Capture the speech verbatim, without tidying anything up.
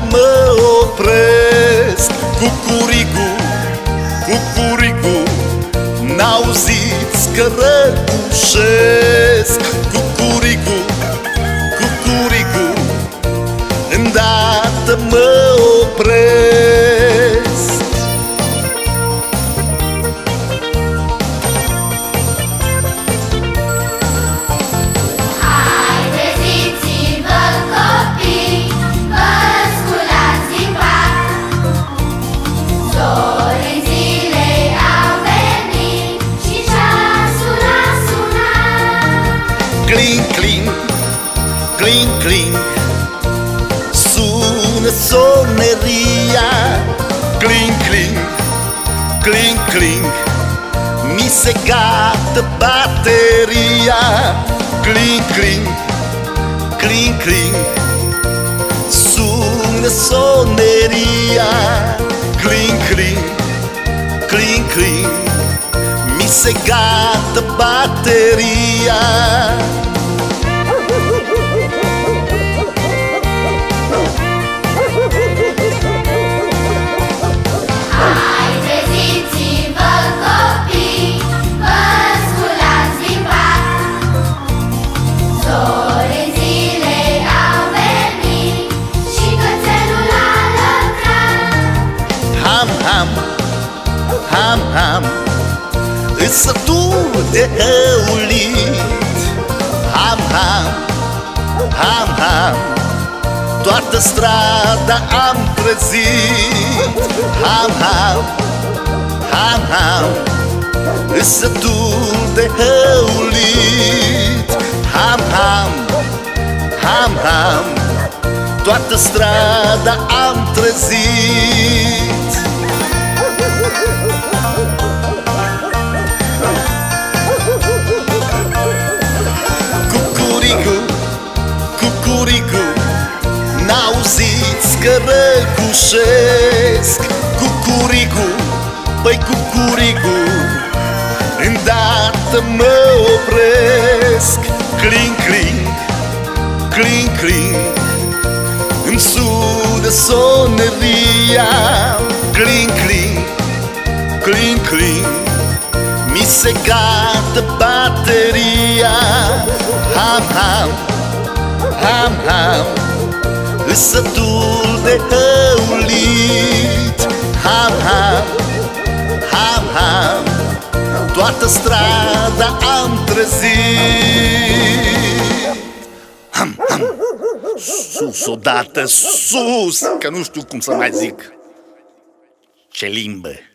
mă opresc. Cucurigu, cucurigu, n-auziți că răgușesc. Cucurigu, cucurigu, îndată mă opresc. Hai, treziți-vă, copii, vă sculați din pat. Zorii zilei au venit și ceasul a sunat. Cling, cling, cling, cling, sună soneria. Cling, cling, cling, cling, mi se gata bateria. Cling, cling, cling, cling, sună soneria. Cling, cling, cling, cling, mi se gata bateria. Hai, treziți-vă, copii, vă sculați din pat. Zorii zilei au venit și cățelul a lătrat. Ham, ham, ham, ham, îs sătul de hăulit. Ham, ham, ham, ham, toată strada am trezit. Ham, ham, ham, ham, îs sătul de hăulit. Ham, ham, ham, ham, toată strada am trezit. Cucurigu, cucurigu, n-auziți că răgușesc. Cucurigu, păi cucurigu, îndată mă opresc. Cling, cling, cling, cling, îmi sună soneria. Cling, cling, cling, cling, mi se gata bateria. Ham, ham, ham, ham, îs sătul de hăulit. Ham, ham, ham, ham, toată strada am trezit. Ham, ham, sus odată, sus, că nu știu cum să mai zic. Ce limbă!